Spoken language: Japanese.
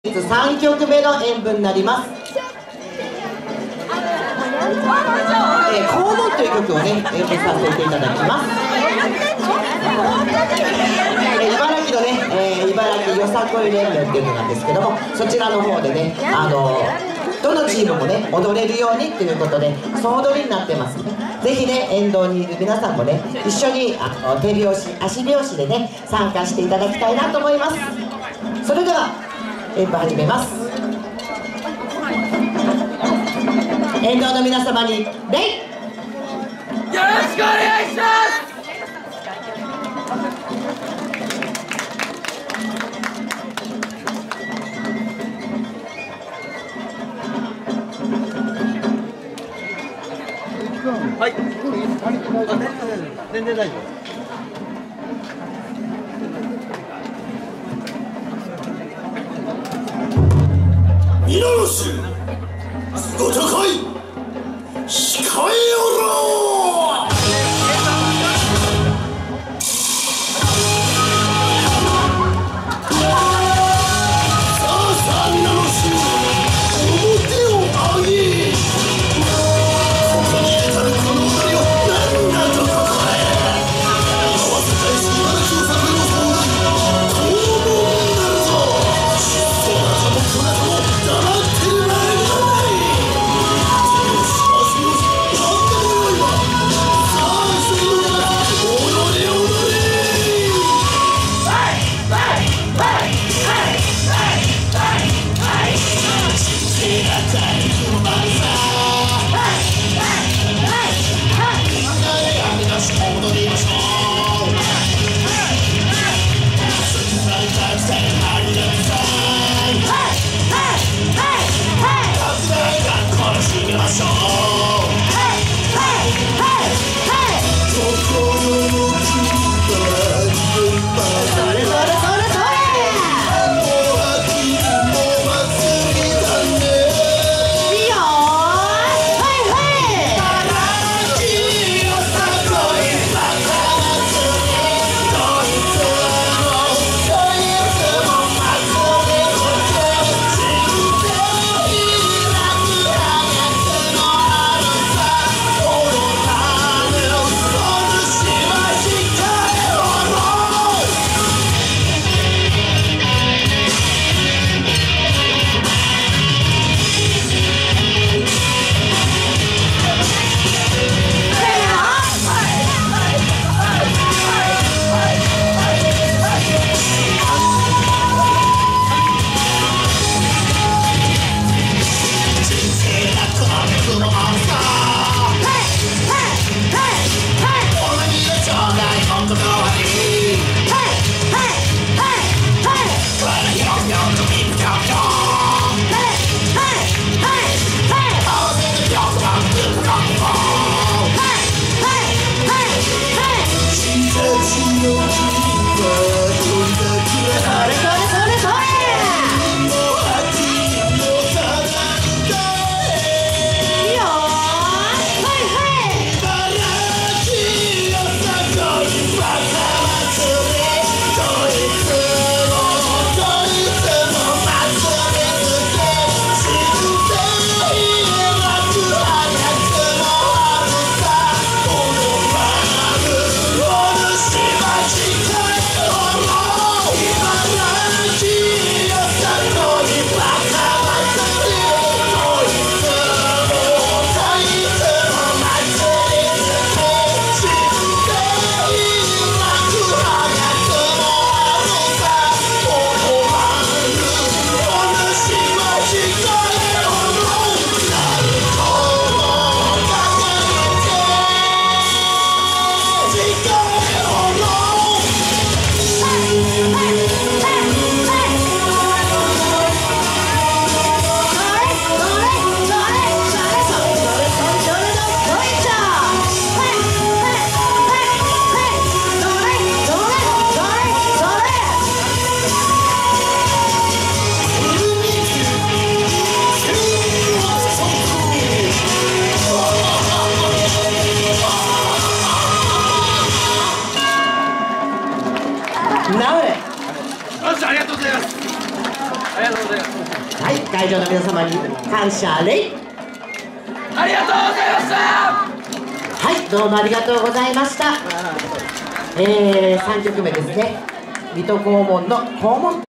3曲目の演舞になります。肛門という曲をね、演舞させていただきます。茨城のね、茨城よさこい連盟っていうのなんですけども、そちらの方でね、どのチームもね、踊れるようにということで、総踊りになってますね。ぜひね、沿道にいる皆さんもね、一緒に手拍子、足拍子でね、参加していただきたいなと思います。それでは、演舞始めます。沿道の皆様に礼。よろしくお願いします。はい。全然大丈夫。 皆の衆、都度高い控えよろ。さあ皆の衆、面を上げ。ここに至るこの踊りを何だとここへ合わせたいし今の調査の方が当門なるぞ。そなたもこなたも黙ってるな。 はい、会場の皆様に感謝礼。 ありがとうございました。 はい、どうもありがとうございました。3曲目ですね。水戸黄門の黄門